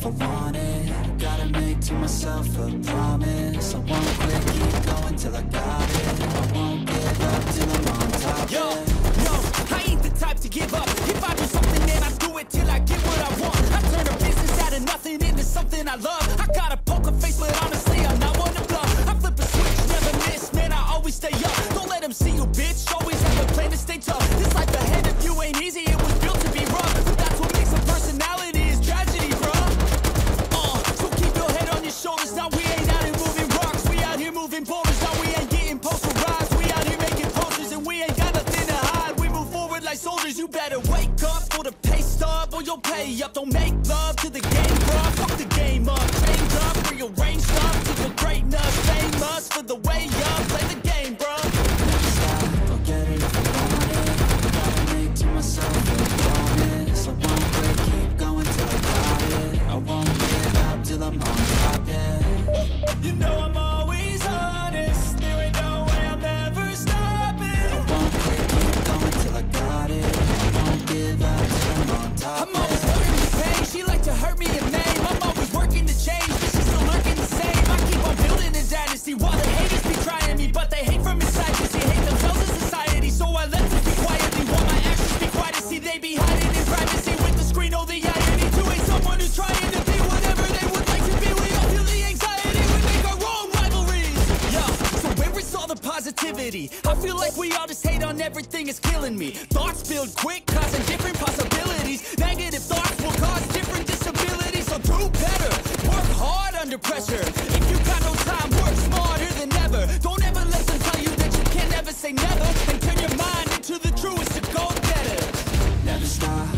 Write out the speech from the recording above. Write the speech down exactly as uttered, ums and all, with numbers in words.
if I want it. Gotta make to myself a promise. I won't quit, keep going till I got it. I won't give up till I'm on top. Yo, no, I ain't the type to give up. If I do something, then I do it till I get what I want. I turn a business out of nothing into something I love. I got a poker face, but honestly, I'm not one to bluff. I flip a switch, never miss, man, I always stay up. Don't let them see you, bitch, always have a plan to stay tough. This life ahead of you ain't easy, it was built to be rough. That's what makes a personality is tragedy, bruh. Uh, so keep your head on your shoulders. Now we ain't out here moving rocks, we out here moving boulders. Now we ain't getting posterized, we out here making posters. And we ain't got nothing to hide, we move forward like soldiers. You better wake up for the pay stub, or you'll pay up. Don't make love to the game, bruh, fuck the game up. Change up, rearrange stuff to the greatness. Famous for the way up, play the game, bruh. Never stop, I'll get it if I want it. Gotta make to myself a promise. I won't quit, keep going till I got it. I won't give up till I'm on top, yeah. You know I'm always honest, there ain't no way I'm ever stopping. I won't quit, keep going till I got it. I won't give up till I'm on top. I'm always hurting the pain, she like to hurt me in name. I'm always working to change, but she's still lurking the same. I keep on building a dynasty while the haters be trying me, but they hate from inside cause they hate themselves in society. So I let them speak quietly while my actions speak quiet. See, they be hiding in privacy with the screen. Oh, the irony to hate someone who's trying to be whatever they would like to be. We all feel the anxiety, we make our own rivalries. Yeah, so where is all the positivity? I feel like we all just hate on everything, it's killing me. Thoughts build quick, causing different possibilities. Negative thoughts will cause different disabilities. So do better, work hard under pressure. If you got no time, work smarter than ever. Don't ever let them tell you that you can never say never. And turn your mind into the truest to go getter. Never stop,